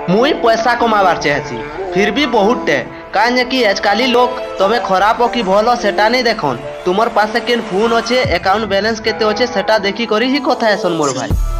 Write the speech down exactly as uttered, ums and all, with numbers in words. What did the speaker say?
मुई पैसा कमाबार चाहसी फिर भी बहुत टे कहीं कि आजकल लोग तबे खराब हो कि भल सेटा नहीं देखन तुमर पास केन फोन अच्छे अकाउंट बैलेंस केते अच्छे सेटा देखी करी ही कथा है मोर भाई।